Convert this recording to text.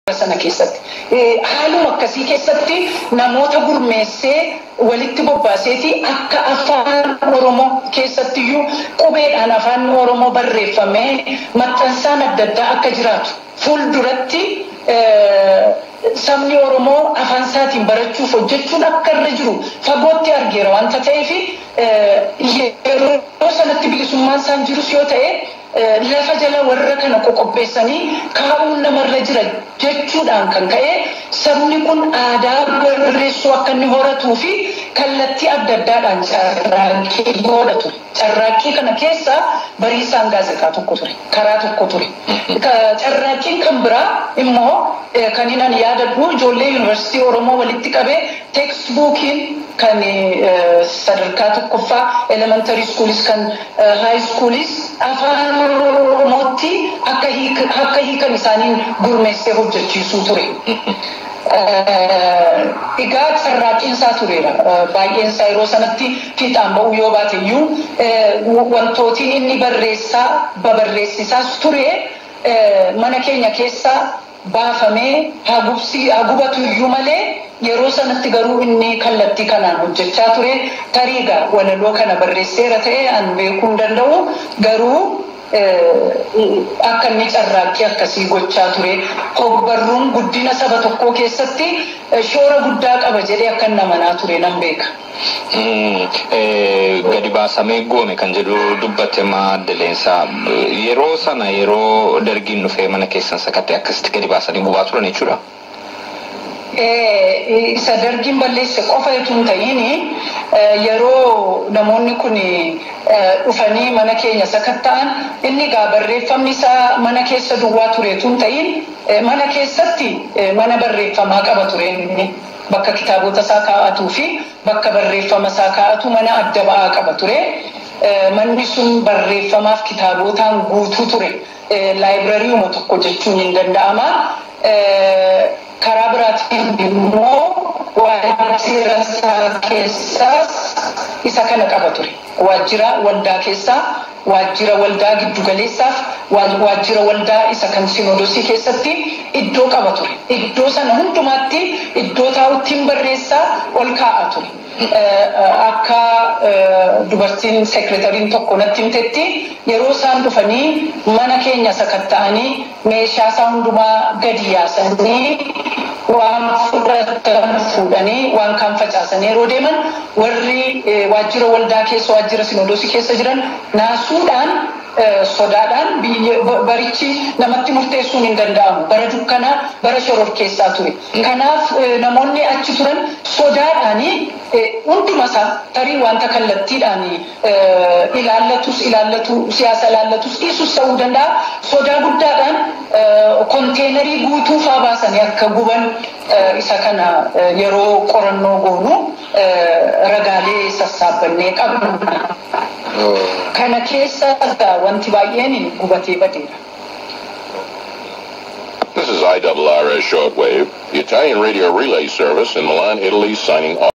sana keessatti haaluma akkasii keessatti namoota gurmeessee walitti bobbaaseeti akka afaan Oromoo keessattiyyuu qubeedhaan afaan Oromoo barreeffamee maxxansaan adda addaa akka jiraatu fuulduratti sabni Oromoo afaan isaatiin barachuuf hojjechuun akka irra jiru fagootti argeera wanta ta'eef yeroo sanatti bilisummaan isaan jirus yoo ta'e lafa jala warra kana qoqopheessanii kaa'uun namarra jira jechuudhaan kan ka'e sabni kun aadaa barreessuu akka inni horatuu fi kallattii adda addaadhaan carraaqqii godhatu. Carraaqqii kana keessa bariisaan gaazexaa tokko ture, karaa tokko ture. Carraaqqiin kan biraa immoo kan inni yaadadhu ijoollee yuunivarsiitii Oromoo walitti qabee teekstbuukiin kan sadarkaa tokkoffaa elementary schoolis kan high schoolis afaan Oromootti akka hiikan isaaniin gurmeessee hojjechiisuu ture. Egaa carraaqqiin isaa tureera. Baay'een isaa yeroo sanatti fiixaan ba'uu yoo baate iyyuu wantootiin inni babarreessisaas ture mana keenya keessa baafamee hagubatu iyyuu malee yeroo sanatti garuu inni kallattii kanaan hojjechaa ture. Tariigaa walaloo kana barreesseera ta'e an beekuu hin danda'u garuu akka inni carraaqqii akkasii gochaa ture. Hogbarruun guddina saba tokkoo keessatti shoora guddaa qaba jedhee akka namanaa ture nan beeka. Gadi baasamee goone kan jedhu dubbatte maaddaleensaa yeroo sana yeroo dargiin dhufee mana keessan sakattee akkasitti gadi baasanii gubaa turan jechuudha. Isa dargiin balleesse qofa itoo hin ta'in yeroo namoonni kun dhufanii mana keenya sakatta'an inni gaa barreeffamni isaa mana keessa duwwaa ture itoo hin ta'in mana keessatti mana barreeffamaa qaba ture inni bakka kitaabota isaa kaa'atuu fi bakka barreeffama isaa kaa'atu mana adda ba'aa qaba ture. Manni sun barreeffamaaf kitaabotaan guutuu ture. Laayibrariiuma tokko jechuun hin danda'ama. Karaa biraatiin immoo waajjira isaa keessaas isa kana qaba ture. Waajjira waldaa keessaa, waajjira waldaa giddugaleessaaf, waajjira waldaa isa kan sinodosii keessatti iddoo qaba ture. Iddoo sana hundumaatti iddoo taa'uttiin barreessaa ol kaa'a ture. Akka dubartiin sekretariin tokko natti himtetti yeroo isaan dhufanii mana keenya sakatta'anii meeshaa isaa hundumaa gadi yaasanii waan fudhatan fuudhanii waan kaan facaasanii yeroo deeman warri waajjira waldaa keessa waajjira sinodosii keessa jiran naasuudhaan sodaadhaan barichi namatti murteessuun hin danda'amu. Bara dukkanaa bara shororkeessaa ture. Kanaaf namoonni achi turan sodaadhaanii hunduma isaa tarii wanta kallattiidhaan siyaasa ilaallatus dhiisus ta'uu danda'a. Sodaa guddaadhaan konteenarii guutuu faa baasanii akka guban isa kana yeroo qorannoo goonu ragaalee sassaabannee qabna. Kana keessa wanti baay'een gubatee badeera. This is IRRS Shortwave, the Italian radio relay service in Milan, Italy, signing off.